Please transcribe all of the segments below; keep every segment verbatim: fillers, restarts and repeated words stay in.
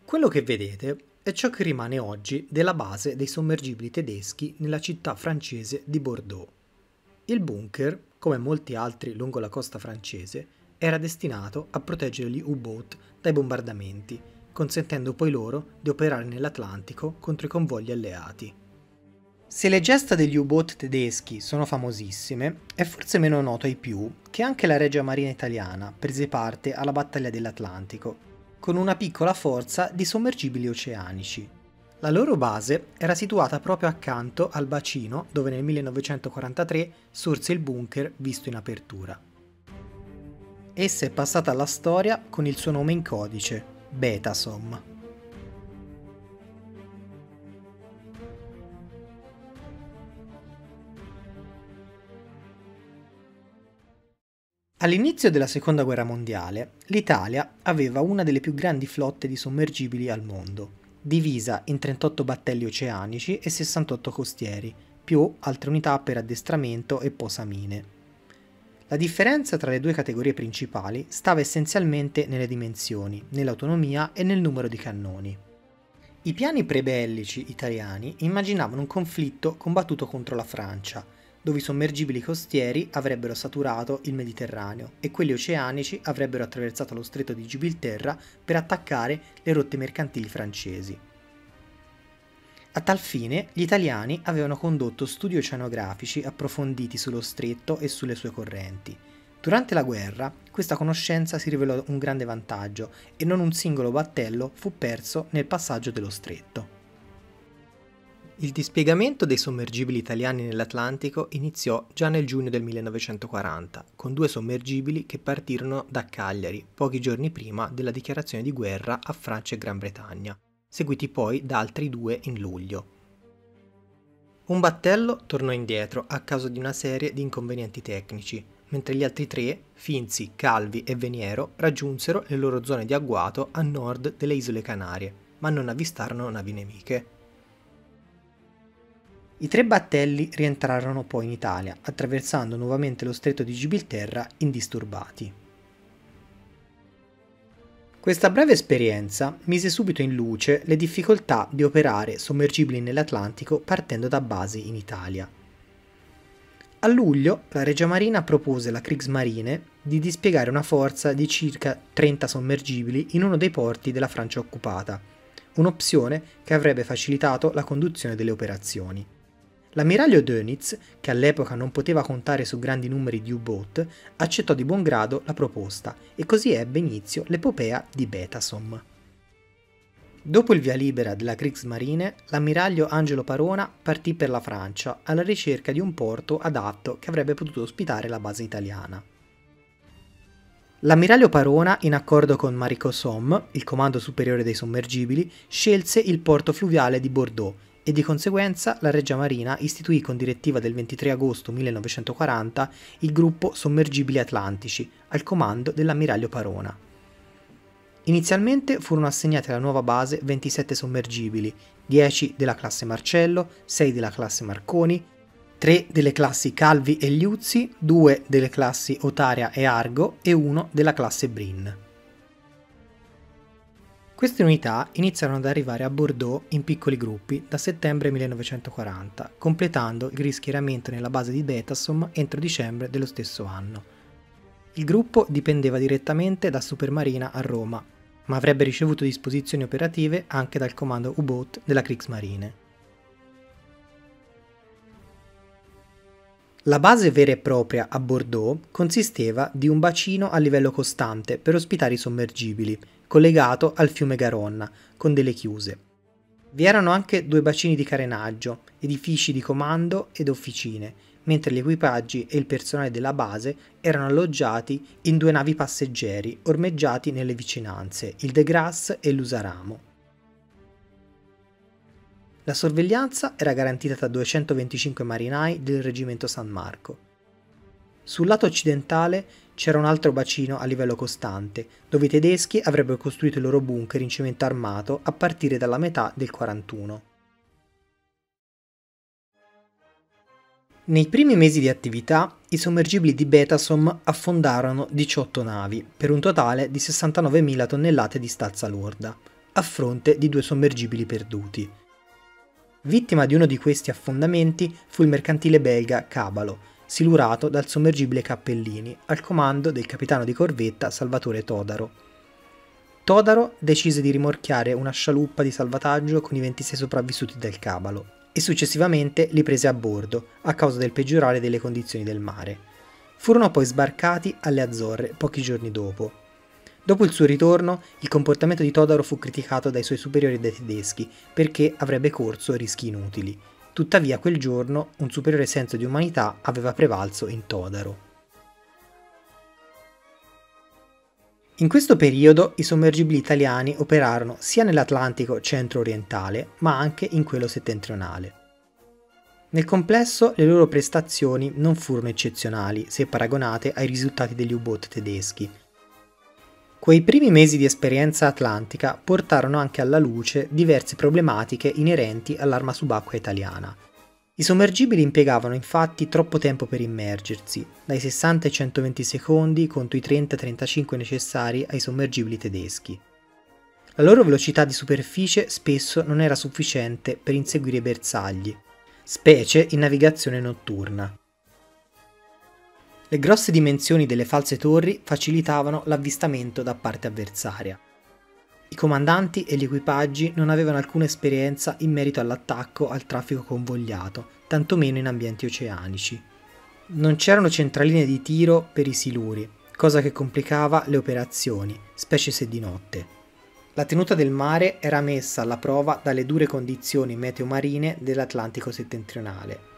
Quello che vedete è ciò che rimane oggi della base dei sommergibili tedeschi nella città francese di Bordeaux. Il bunker, come molti altri lungo la costa francese, era destinato a proteggere gli U-boat dai bombardamenti, consentendo poi loro di operare nell'Atlantico contro i convogli alleati. Se le gesta degli U-boat tedeschi sono famosissime, è forse meno noto ai più che anche la Regia Marina italiana prese parte alla battaglia dell'Atlantico, con una piccola forza di sommergibili oceanici. La loro base era situata proprio accanto al bacino dove nel millenovecentoquarantatré sorse il bunker visto in apertura. Essa è passata alla storia con il suo nome in codice, Betasom. All'inizio della Seconda Guerra Mondiale, l'Italia aveva una delle più grandi flotte di sommergibili al mondo, divisa in trentotto battelli oceanici e sessantotto costieri, più altre unità per addestramento e posamine. La differenza tra le due categorie principali stava essenzialmente nelle dimensioni, nell'autonomia e nel numero di cannoni. I piani prebellici italiani immaginavano un conflitto combattuto contro la Francia, dove i sommergibili costieri avrebbero saturato il Mediterraneo e quelli oceanici avrebbero attraversato lo stretto di Gibilterra per attaccare le rotte mercantili francesi. A tal fine, gli italiani avevano condotto studi oceanografici approfonditi sullo stretto e sulle sue correnti. Durante la guerra, questa conoscenza si rivelò un grande vantaggio e non un singolo battello fu perso nel passaggio dello stretto. Il dispiegamento dei sommergibili italiani nell'Atlantico iniziò già nel giugno del millenovecentoquaranta, con due sommergibili che partirono da Cagliari pochi giorni prima della dichiarazione di guerra a Francia e Gran Bretagna, seguiti poi da altri due in luglio. Un battello tornò indietro a causa di una serie di inconvenienti tecnici, mentre gli altri tre, Finzi, Calvi e Veniero, raggiunsero le loro zone di agguato a nord delle Isole Canarie, ma non avvistarono navi nemiche. I tre battelli rientrarono poi in Italia, attraversando nuovamente lo stretto di Gibilterra indisturbati. Questa breve esperienza mise subito in luce le difficoltà di operare sommergibili nell'Atlantico partendo da basi in Italia. A luglio la Regia Marina propose alla Kriegsmarine di dispiegare una forza di circa trenta sommergibili in uno dei porti della Francia occupata, un'opzione che avrebbe facilitato la conduzione delle operazioni. L'ammiraglio Dönitz, che all'epoca non poteva contare su grandi numeri di U-boat, accettò di buon grado la proposta e così ebbe inizio l'epopea di Betasom. Dopo il via libera della Kriegsmarine, l'ammiraglio Angelo Parona partì per la Francia alla ricerca di un porto adatto che avrebbe potuto ospitare la base italiana. L'ammiraglio Parona, in accordo con Marico Somme, il comando superiore dei sommergibili, scelse il porto fluviale di Bordeaux, e di conseguenza la Regia Marina istituì con direttiva del ventitré agosto millenovecentoquaranta il gruppo Sommergibili Atlantici, al comando dell'ammiraglio Parona. Inizialmente furono assegnati alla nuova base ventisette sommergibili, dieci della classe Marcello, sei della classe Marconi, tre delle classi Calvi e Liuzzi, due delle classi Otaria e Argo e uno della classe Brin. Queste unità iniziarono ad arrivare a Bordeaux in piccoli gruppi da settembre millenovecentoquaranta, completando il rischieramento nella base di Betasom entro dicembre dello stesso anno. Il gruppo dipendeva direttamente da Supermarina a Roma, ma avrebbe ricevuto disposizioni operative anche dal comando U-boat della Kriegsmarine. La base vera e propria a Bordeaux consisteva di un bacino a livello costante per ospitare i sommergibili, collegato al fiume Garonna, con delle chiuse. Vi erano anche due bacini di carenaggio, edifici di comando ed officine, mentre gli equipaggi e il personale della base erano alloggiati in due navi passeggeri ormeggiati nelle vicinanze, il De Grasse e l'Usaramo. La sorveglianza era garantita da duecentoventicinque marinai del reggimento San Marco. Sul lato occidentale c'era un altro bacino a livello costante, dove i tedeschi avrebbero costruito il loro bunker in cemento armato a partire dalla metà del quarantuno. Nei primi mesi di attività, i sommergibili di Betasom affondarono diciotto navi, per un totale di sessantanovemila tonnellate di stazza lorda. a fronte di due sommergibili perduti. Vittima di uno di questi affondamenti fu il mercantile belga Cabalo, silurato dal sommergibile Cappellini, al comando del capitano di corvetta Salvatore Todaro. Todaro decise di rimorchiare una scialuppa di salvataggio con i ventisei sopravvissuti del Cabalo e successivamente li prese a bordo a causa del peggiorare delle condizioni del mare. Furono poi sbarcati alle Azzorre pochi giorni dopo. Dopo il suo ritorno, il comportamento di Todaro fu criticato dai suoi superiori e dai tedeschi perché avrebbe corso rischi inutili. Tuttavia quel giorno un superiore senso di umanità aveva prevalso in Todaro. In questo periodo i sommergibili italiani operarono sia nell'Atlantico centro-orientale ma anche in quello settentrionale. Nel complesso le loro prestazioni non furono eccezionali se paragonate ai risultati degli U-boot tedeschi. Quei primi mesi di esperienza atlantica portarono anche alla luce diverse problematiche inerenti all'arma subacquea italiana. I sommergibili impiegavano infatti troppo tempo per immergersi, dai sessanta ai centoventi secondi contro i trenta trentacinque necessari ai sommergibili tedeschi. La loro velocità di superficie spesso non era sufficiente per inseguire i bersagli, specie in navigazione notturna. Le grosse dimensioni delle false torri facilitavano l'avvistamento da parte avversaria. I comandanti e gli equipaggi non avevano alcuna esperienza in merito all'attacco al traffico convogliato, tantomeno in ambienti oceanici. Non c'erano centraline di tiro per i siluri, cosa che complicava le operazioni, specie se di notte. La tenuta del mare era messa alla prova dalle dure condizioni meteo-marine dell'Atlantico settentrionale.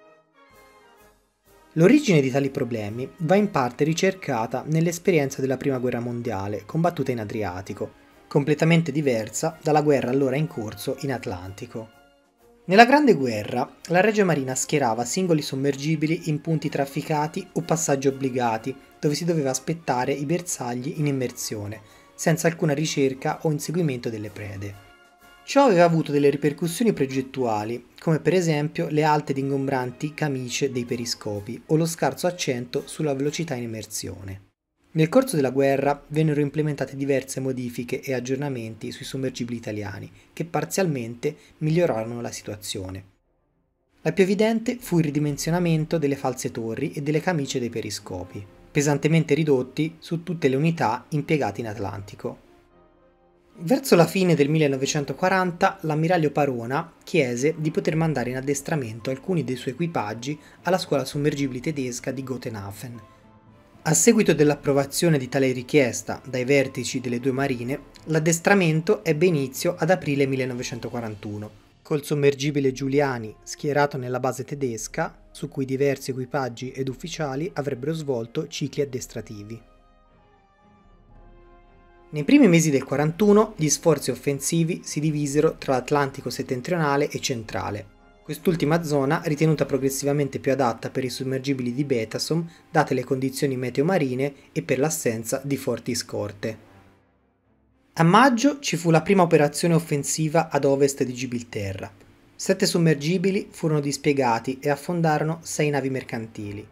L'origine di tali problemi va in parte ricercata nell'esperienza della Prima Guerra Mondiale, combattuta in Adriatico, completamente diversa dalla guerra allora in corso in Atlantico. Nella Grande Guerra, la Regia Marina schierava singoli sommergibili in punti trafficati o passaggi obbligati, dove si doveva aspettare i bersagli in immersione, senza alcuna ricerca o inseguimento delle prede. Ciò aveva avuto delle ripercussioni progettuali, come per esempio le alte ed ingombranti camicie dei periscopi o lo scarso accento sulla velocità in immersione. Nel corso della guerra vennero implementate diverse modifiche e aggiornamenti sui sommergibili italiani che parzialmente migliorarono la situazione. La più evidente fu il ridimensionamento delle false torri e delle camicie dei periscopi, pesantemente ridotti su tutte le unità impiegate in Atlantico. Verso la fine del millenovecentoquaranta l'ammiraglio Parona chiese di poter mandare in addestramento alcuni dei suoi equipaggi alla scuola sommergibili tedesca di Gotenhafen. A seguito dell'approvazione di tale richiesta dai vertici delle due marine, l'addestramento ebbe inizio ad aprile millenovecentoquarantuno, col sommergibile Giuliani schierato nella base tedesca, su cui diversi equipaggi ed ufficiali avrebbero svolto cicli addestrativi. Nei primi mesi del quarantuno gli sforzi offensivi si divisero tra l'Atlantico settentrionale e centrale, quest'ultima zona ritenuta progressivamente più adatta per i sommergibili di Betasom date le condizioni meteo-marine e per l'assenza di forti scorte. A maggio ci fu la prima operazione offensiva ad ovest di Gibilterra. Sette sommergibili furono dispiegati e affondarono sei navi mercantili.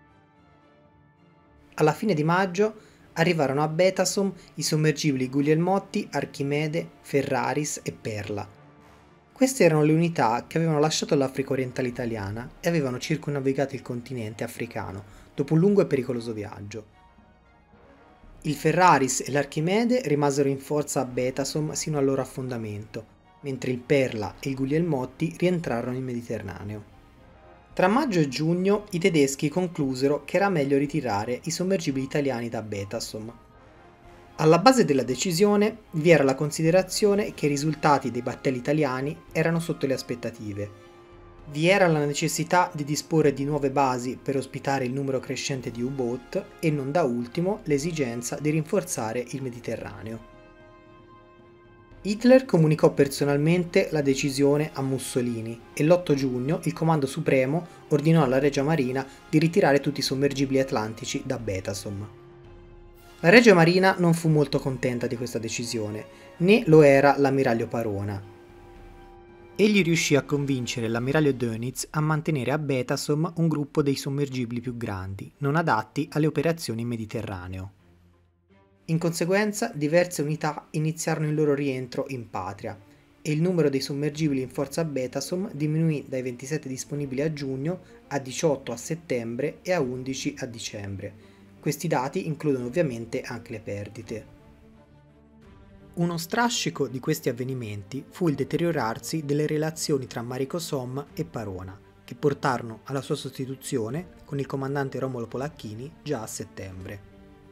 Alla fine di maggio arrivarono a Betasom i sommergibili Guglielmotti, Archimede, Ferraris e Perla. Queste erano le unità che avevano lasciato l'Africa orientale italiana e avevano circumnavigato il continente africano dopo un lungo e pericoloso viaggio. Il Ferraris e l'Archimede rimasero in forza a Betasom sino al loro affondamento, mentre il Perla e il Guglielmotti rientrarono in Mediterraneo. Tra maggio e giugno i tedeschi conclusero che era meglio ritirare i sommergibili italiani da Betasom. Alla base della decisione vi era la considerazione che i risultati dei battelli italiani erano sotto le aspettative. Vi era la necessità di disporre di nuove basi per ospitare il numero crescente di U-boot e non da ultimo l'esigenza di rinforzare il Mediterraneo. Hitler comunicò personalmente la decisione a Mussolini e l'otto giugno il Comando Supremo ordinò alla Regia Marina di ritirare tutti i sommergibili atlantici da Betasom. La Regia Marina non fu molto contenta di questa decisione, né lo era l'ammiraglio Parona. Egli riuscì a convincere l'ammiraglio Dönitz a mantenere a Betasom un gruppo dei sommergibili più grandi, non adatti alle operazioni in Mediterraneo. In conseguenza, diverse unità iniziarono il loro rientro in patria e il numero dei sommergibili in forza Betasom diminuì dai ventisette disponibili a giugno a diciotto a settembre e a undici a dicembre. Questi dati includono ovviamente anche le perdite. Uno strascico di questi avvenimenti fu il deteriorarsi delle relazioni tra Marico Som e Parona, che portarono alla sua sostituzione con il comandante Romolo Polacchini già a settembre.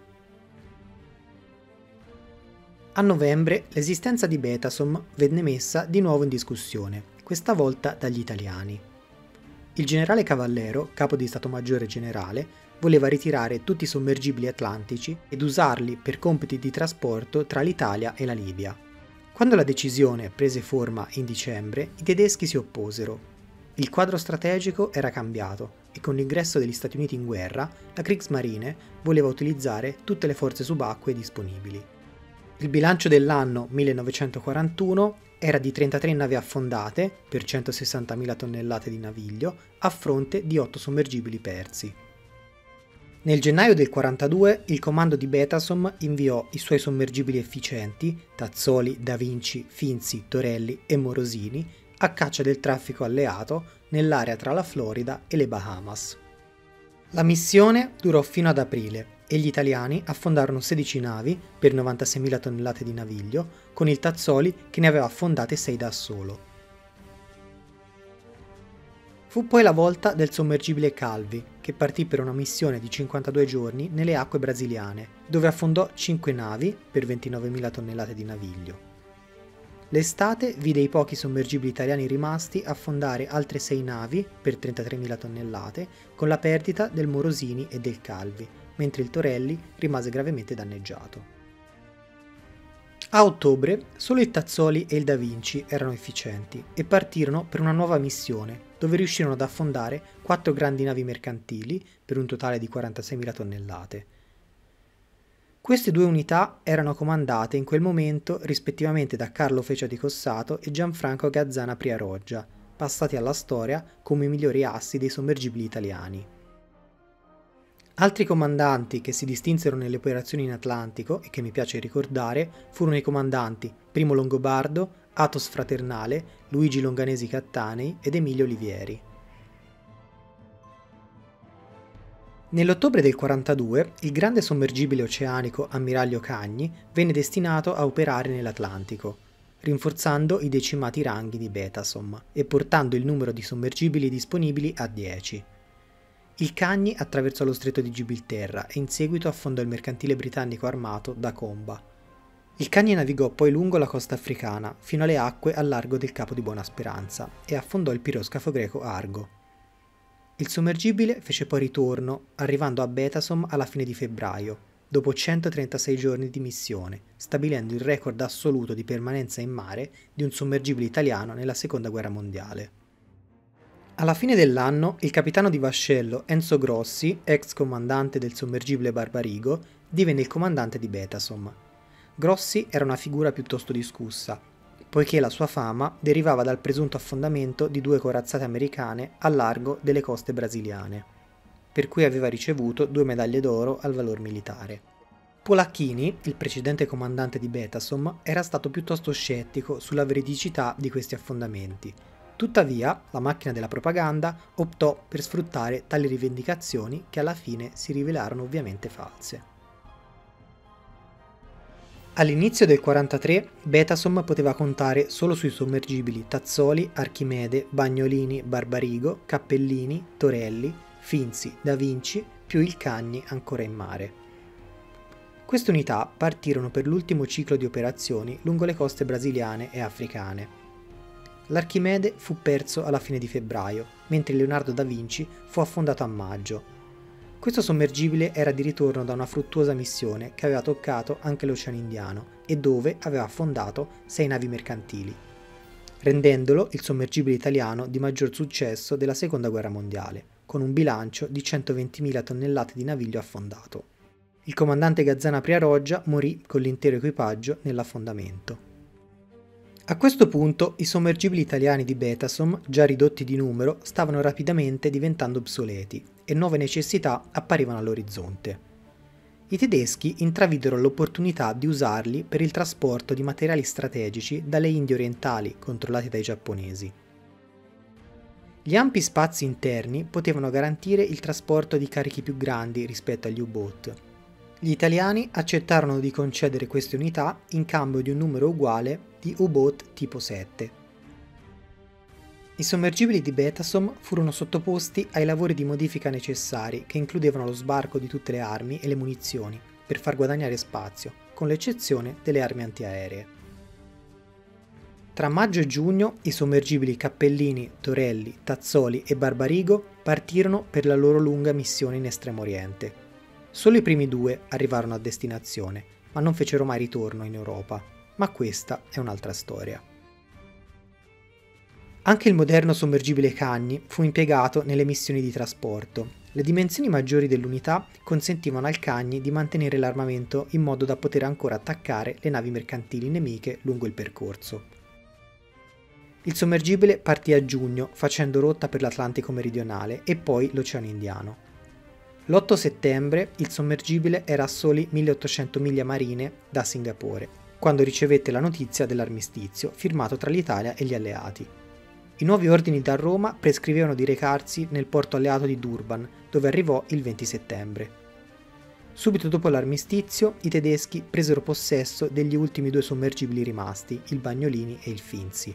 A novembre l'esistenza di Betasom venne messa di nuovo in discussione, questa volta dagli italiani. Il generale Cavallero, capo di Stato Maggiore Generale, voleva ritirare tutti i sommergibili atlantici ed usarli per compiti di trasporto tra l'Italia e la Libia. Quando la decisione prese forma in dicembre, i tedeschi si opposero. Il quadro strategico era cambiato e con l'ingresso degli Stati Uniti in guerra, la Kriegsmarine voleva utilizzare tutte le forze subacquee disponibili. Il bilancio dell'anno millenovecentoquarantuno era di trentatré navi affondate per centosessantamila tonnellate di naviglio a fronte di otto sommergibili persi. Nel gennaio del quarantadue il comando di Betasom inviò i suoi sommergibili efficienti, Tazzoli, Da Vinci, Finzi, Torelli e Morosini, a caccia del traffico alleato nell'area tra la Florida e le Bahamas. La missione durò fino ad aprile e gli italiani affondarono sedici navi per novantaseimila tonnellate di naviglio, con il Tazzoli che ne aveva affondate sei da solo. Fu poi la volta del sommergibile Calvi, che partì per una missione di cinquantadue giorni nelle acque brasiliane, dove affondò cinque navi per ventinovemila tonnellate di naviglio. L'estate vide i pochi sommergibili italiani rimasti affondare altre sei navi per trentatremila tonnellate, con la perdita del Morosini e del Calvi, mentre il Torelli rimase gravemente danneggiato. A ottobre solo il Tazzoli e il Da Vinci erano efficienti e partirono per una nuova missione, dove riuscirono ad affondare quattro grandi navi mercantili per un totale di quarantaseimila tonnellate. Queste due unità erano comandate in quel momento rispettivamente da Carlo Fecia di Cossato e Gianfranco Gazzana Priaroggia, passati alla storia come i migliori assi dei sommergibili italiani. Altri comandanti che si distinsero nelle operazioni in Atlantico e che mi piace ricordare furono i comandanti Primo Longobardo, Athos Fraternale, Luigi Longanesi Cattanei ed Emilio Olivieri. Nell'ottobre del quarantadue il grande sommergibile oceanico Ammiraglio Cagni venne destinato a operare nell'Atlantico, rinforzando i decimati ranghi di Betasom e portando il numero di sommergibili disponibili a dieci. Il Cagni attraversò lo stretto di Gibilterra e in seguito affondò il mercantile britannico armato da Comba. Il Cagni navigò poi lungo la costa africana fino alle acque al largo del Capo di Buona Speranza e affondò il piroscafo greco Argo. Il sommergibile fece poi ritorno, arrivando a Betasom alla fine di febbraio, dopo centotrentasei giorni di missione, stabilendo il record assoluto di permanenza in mare di un sommergibile italiano nella Seconda Guerra Mondiale. Alla fine dell'anno, il capitano di vascello Enzo Grossi, ex comandante del sommergibile Barbarigo, divenne il comandante di Betasom. Grossi era una figura piuttosto discussa, poiché la sua fama derivava dal presunto affondamento di due corazzate americane al largo delle coste brasiliane, per cui aveva ricevuto due medaglie d'oro al valor militare. Polacchini, il precedente comandante di Betasom, era stato piuttosto scettico sulla veridicità di questi affondamenti. Tuttavia, la macchina della propaganda optò per sfruttare tali rivendicazioni che alla fine si rivelarono ovviamente false. All'inizio del quarantatré Betasom poteva contare solo sui sommergibili Tazzoli, Archimede, Bagnolini, Barbarigo, Cappellini, Torelli, Finzi, Da Vinci, più il Cagni ancora in mare. Queste unità partirono per l'ultimo ciclo di operazioni lungo le coste brasiliane e africane. L'Archimede fu perso alla fine di febbraio, mentre Leonardo da Vinci fu affondato a maggio. Questo sommergibile era di ritorno da una fruttuosa missione che aveva toccato anche l'Oceano Indiano e dove aveva affondato sei navi mercantili, rendendolo il sommergibile italiano di maggior successo della Seconda Guerra Mondiale, con un bilancio di centoventimila tonnellate di naviglio affondato. Il comandante Gazzana Priaroggia morì con l'intero equipaggio nell'affondamento. A questo punto i sommergibili italiani di Betasom, già ridotti di numero, stavano rapidamente diventando obsoleti e nuove necessità apparivano all'orizzonte. I tedeschi intravidero l'opportunità di usarli per il trasporto di materiali strategici dalle Indie orientali controllate dai giapponesi. Gli ampi spazi interni potevano garantire il trasporto di carichi più grandi rispetto agli U-boot. Gli italiani accettarono di concedere queste unità in cambio di un numero uguale di U-boot tipo sette. I sommergibili di Betasom furono sottoposti ai lavori di modifica necessari, che includevano lo sbarco di tutte le armi e le munizioni, per far guadagnare spazio, con l'eccezione delle armi antiaeree. Tra maggio e giugno i sommergibili Cappellini, Torelli, Tazzoli e Barbarigo partirono per la loro lunga missione in Estremo Oriente. Solo i primi due arrivarono a destinazione, ma non fecero mai ritorno in Europa, ma questa è un'altra storia. Anche il moderno sommergibile Cagni fu impiegato nelle missioni di trasporto. Le dimensioni maggiori dell'unità consentivano al Cagni di mantenere l'armamento in modo da poter ancora attaccare le navi mercantili nemiche lungo il percorso. Il sommergibile partì a giugno facendo rotta per l'Atlantico meridionale e poi l'Oceano Indiano. L'otto settembre il sommergibile era a soli milleottocento miglia marine da Singapore, quando ricevette la notizia dell'armistizio firmato tra l'Italia e gli alleati. I nuovi ordini da Roma prescrivevano di recarsi nel porto alleato di Durban, dove arrivò il venti settembre. Subito dopo l'armistizio, i tedeschi presero possesso degli ultimi due sommergibili rimasti, il Bagnolini e il Finzi.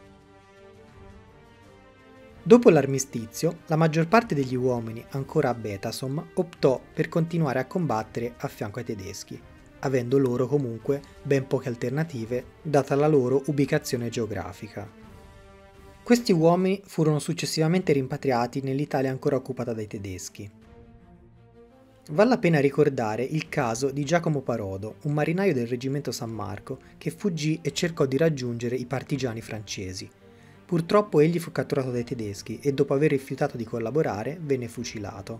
Dopo l'armistizio, la maggior parte degli uomini ancora a Betasom optò per continuare a combattere a fianco ai tedeschi, avendo loro comunque ben poche alternative, data la loro ubicazione geografica. Questi uomini furono successivamente rimpatriati nell'Italia ancora occupata dai tedeschi. Vale la pena ricordare il caso di Giacomo Parodo, un marinaio del reggimento San Marco che fuggì e cercò di raggiungere i partigiani francesi. Purtroppo egli fu catturato dai tedeschi e dopo aver rifiutato di collaborare venne fucilato.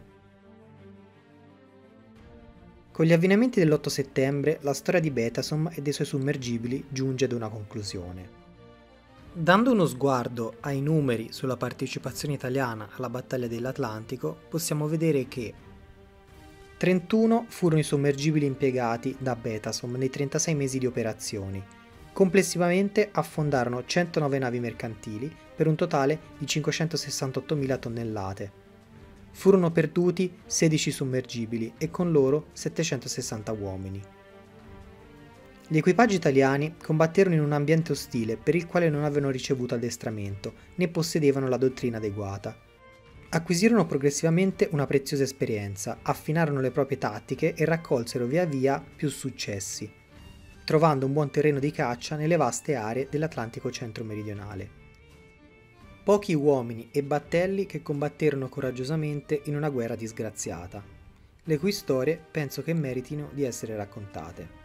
Con gli avvenimenti dell'otto settembre la storia di Betasom e dei suoi sommergibili giunge ad una conclusione. Dando uno sguardo ai numeri sulla partecipazione italiana alla battaglia dell'Atlantico, possiamo vedere che trentuno furono i sommergibili impiegati da Betasom nei trentasei mesi di operazioni. Complessivamente affondarono centonove navi mercantili per un totale di cinquecentosessantottomila tonnellate. Furono perduti sedici sommergibili e con loro settecentosessanta uomini. Gli equipaggi italiani combatterono in un ambiente ostile per il quale non avevano ricevuto addestramento né possedevano la dottrina adeguata. Acquisirono progressivamente una preziosa esperienza, affinarono le proprie tattiche e raccolsero via via più successi, trovando un buon terreno di caccia nelle vaste aree dell'Atlantico centro-meridionale. Pochi uomini e battelli che combatterono coraggiosamente in una guerra disgraziata, le cui storie penso che meritino di essere raccontate.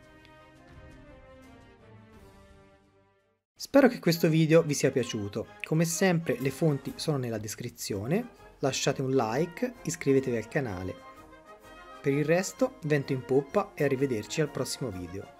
Spero che questo video vi sia piaciuto, come sempre le fonti sono nella descrizione, lasciate un like, iscrivetevi al canale. Per il resto, vento in poppa e arrivederci al prossimo video.